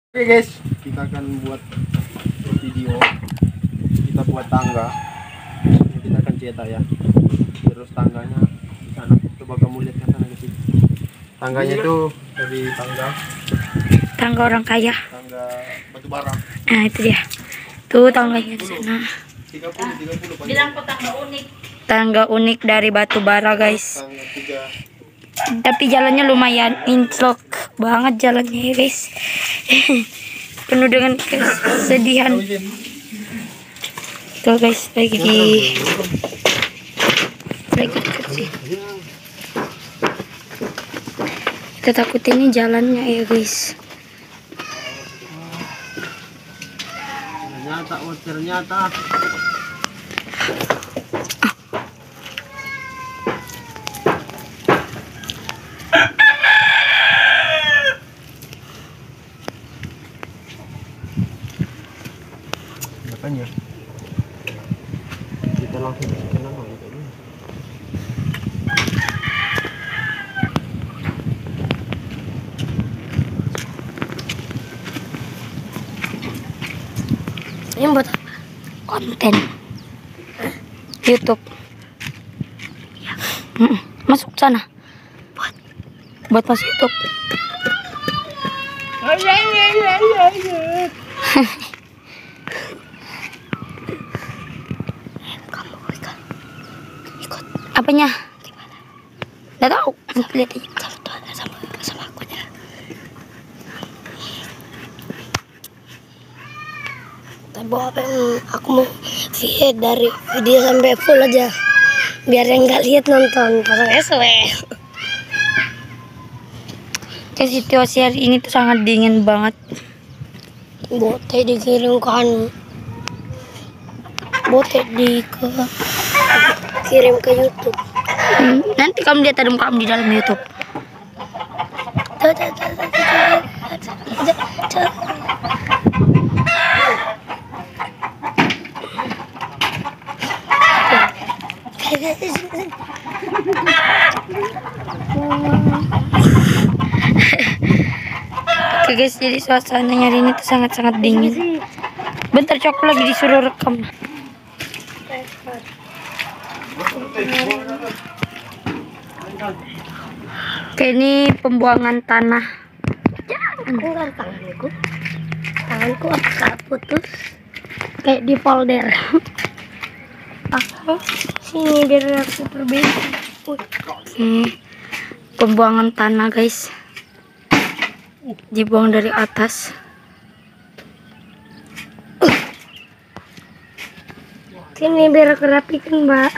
Oke guys, kita akan buat video. Kita buat tangga. Kita akan cetak ya. Terus tangganya di sana. Coba kamu lihat ke sana guys. Tangganya itu dari Tangga orang kaya. tangga batu bara. Nah itu dia. Tuh tangganya di sana. 30 Bilang kok tangga unik. Tangga unik dari batu bara guys. Tangga 3. Tapi jalannya lumayan inslok banget jalannya ya guys. Penuh dengan kesedihan. Tuh guys lagi kecil. Kita takut ini jalannya ya guys. Ternyata. Makanya kita langsung ke nama gitu. Ini buat apa? Konten YouTube. Masuk sana. Buat masuk YouTube. Kamu ikut. Apanya? Nggak tahu. Nanti lihat aja. Kalau tuh ada sama aku ya. Tapi aku mau dari video sampai full aja. Biar yang nggak lihat nonton pasang SW. Situasi hari ini tuh sangat dingin banget. Bote dikirimkan. Bote kirim ke YouTube. Nanti kamu lihat ada kamu di dalam YouTube. Oke guys, jadi suasananya hari ini tuh sangat-sangat dingin. Bentar Cok lagi disuruh rekam. Oke, ini pembuangan tanah. Jangan tanganku agak putus kayak di folder. Aku sini biar aku perbaiki. Pembuangan tanah guys, dibuang dari atas. Sini biar aku rapikan mbak.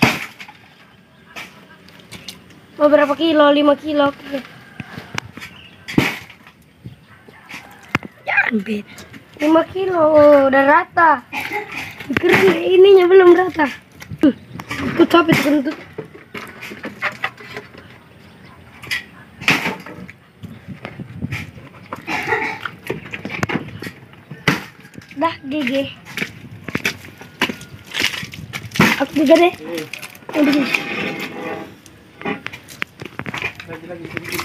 Mau berapa kilo? 5 kilo. Jangan bet. 5 kilo udah rata. Keren ininya belum rata. Aku capek kentut. Dah GG. Aku juga deh. Lagi sedikit.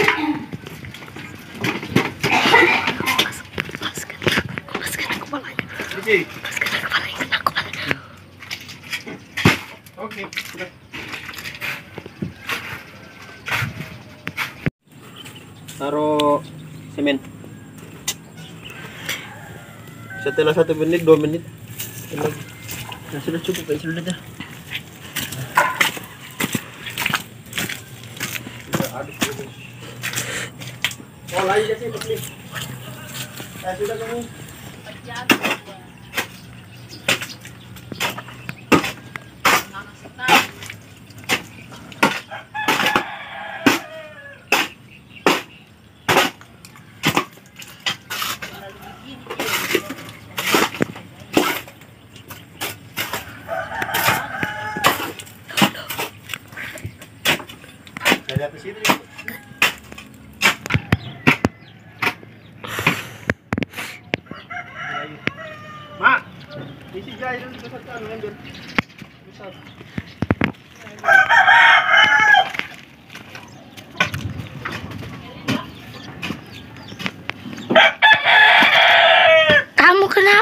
Lepaskan kepalanya. Lepaskan kepalanya. Oke, sudah. Taruh semen. Setelah 1 menit, 2 menit. Nah, sudah cukup ya, sudah dah. Aduk dulu. Oh, lain ya sih, Pak. Sudah kamu. Lihat di situ. Mak, isi jahit dulu ke satu ambil. Besar.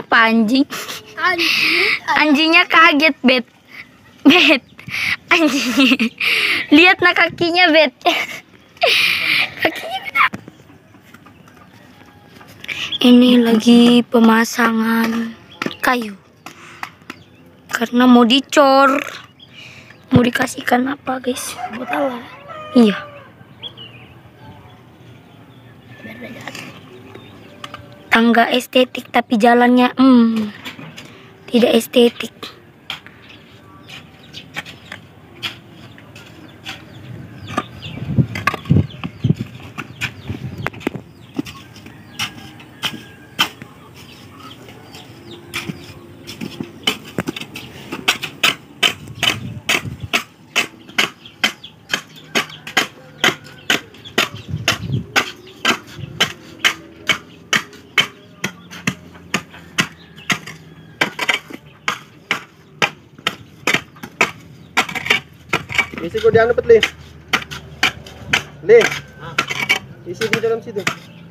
Apa anjing? Anjingnya kaget, Bet. Bet. Anjing. Lihat nah kakinya, Bet. Kakinya kenapa? Ini lagi pemasangan kayu. Karena mau dicor. Mau dikasihkan apa, guys? Buat apa? Iya. Tangga estetik tapi jalannya tidak estetik. Isi ko di ano, Patli? Le. Isi di dalam situ.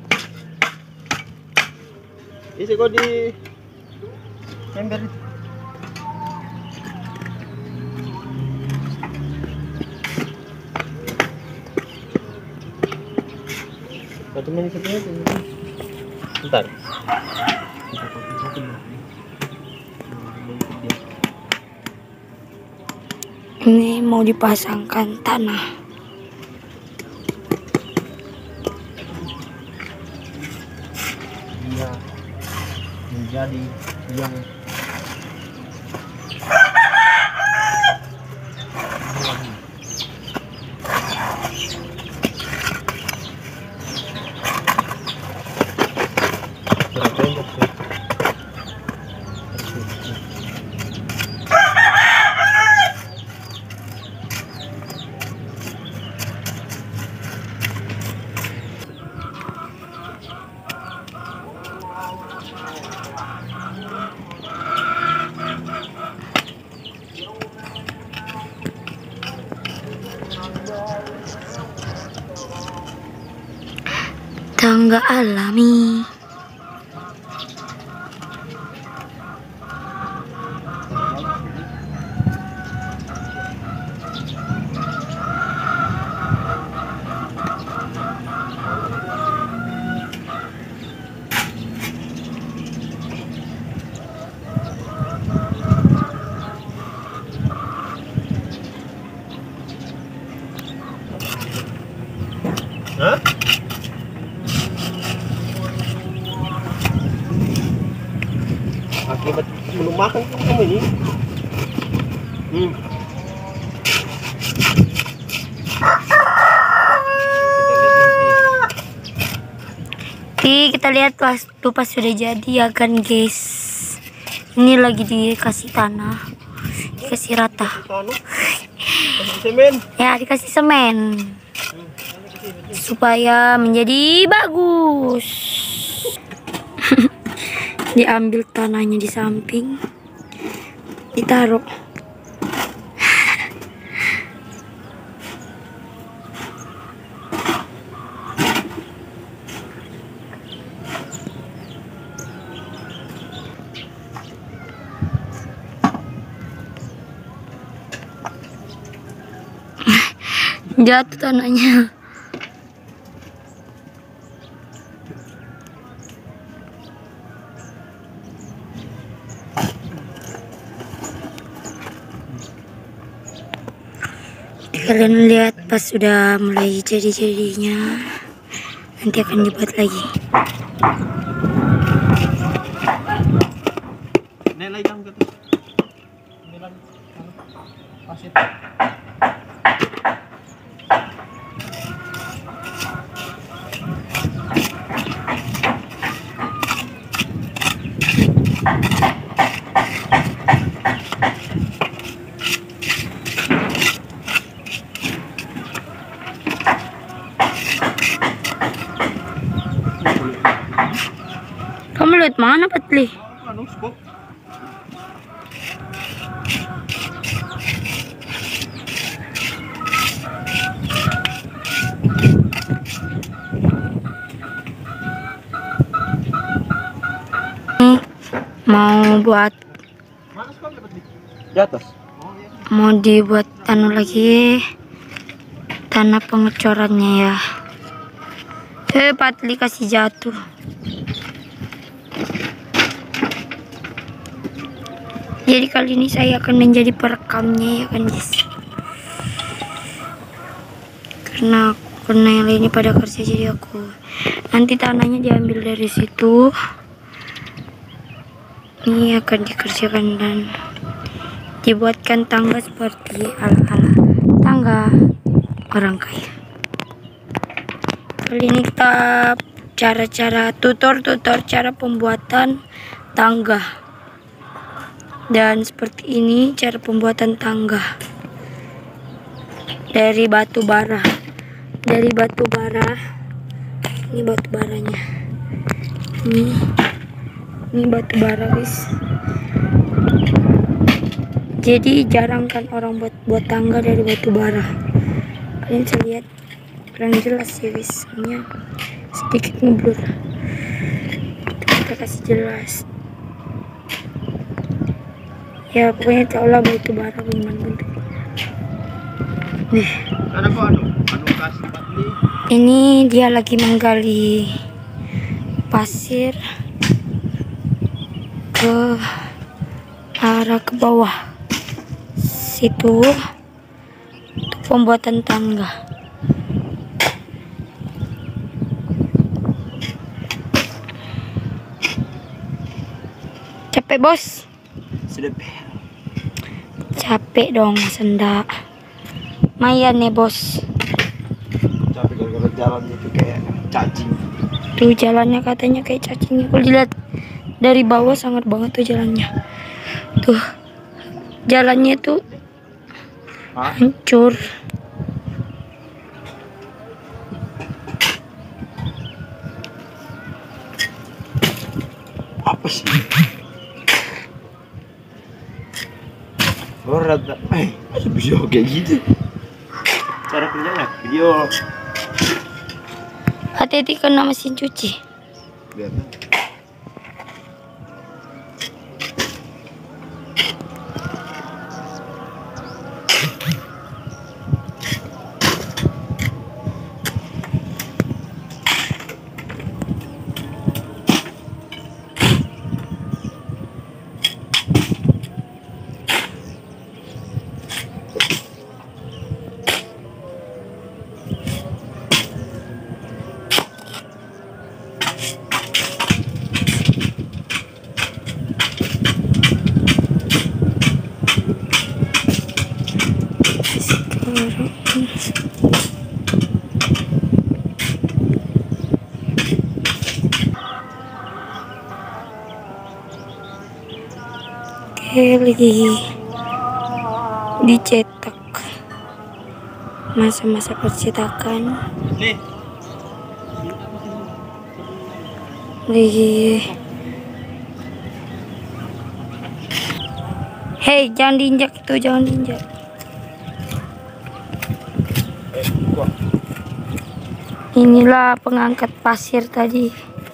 Isi ko di ember itu. Satu menit satunya. Bentar. Ini mau dipasangkan tanah. Dia menjadi yang Tangga alami. Hah? Akibat belum makan kamu ini. Kita lihat pas sudah jadi ya kan, guys. Ini lagi dikasih tanah, dikasih rata. Kasih semen. Ya, dikasih semen supaya menjadi bagus. Diambil tanahnya di samping, ditaruh. Jatuh tanahnya. Kalian lihat pas sudah mulai jadi-jadinya, nanti akan dibuat lagi. Nilai jam gitu. Nilai pasir. Kamu lihat mana, Patli? Anu, skop. mau buat Di atas. mau dibuat anu lagi tanah pengecorannya ya. Patli kasih jatuh. Jadi kali ini saya akan menjadi perekamnya ya kan guys. Karena yang lainnya pada kerja, jadi aku nanti tanahnya diambil dari situ. Ini akan dikerjakan dan dibuatkan tangga seperti ala-ala tangga orang kaya. Kali ini kita tutor cara pembuatan tangga. Dan seperti ini cara pembuatan tangga dari batu bara. Ini batu baranya. Ini batu bara guys. Jadi jarang kan orang buat tangga dari batu bara. Kalian bisa lihat kurang jelas ya guys, ini sedikit ngeblur. Kita kasih jelas. Ya pokoknya tahulah batu bara bagaimana bentuknya. Nih. Karena kok anu kasih Patli. Ini dia lagi menggali pasir ke arah ke bawah situ untuk pembuatan tangga. Capek bos? Sudah. Capek dong senda. Mayan nih bos. Capek gara-gara jalannya itu kayak cacing. Tuh jalannya katanya kayak cacing. Kalau dilihat dari bawah sangat banget tuh jalannya. Tuh jalannya tuh hancur. Apa sih? Rada, masa video kayak gitu? Cara kerjanya video. Hati-hati kena mesin cuci. Biar. Oke, lagi dicetak, masa-masa percetakan lagi. Hei, jangan diinjak itu, jangan diinjak. Inilah pengangkat pasir tadi.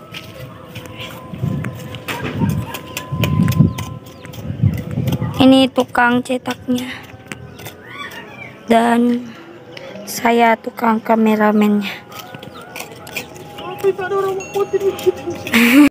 Ini tukang cetaknya dan saya tukang kameramennya.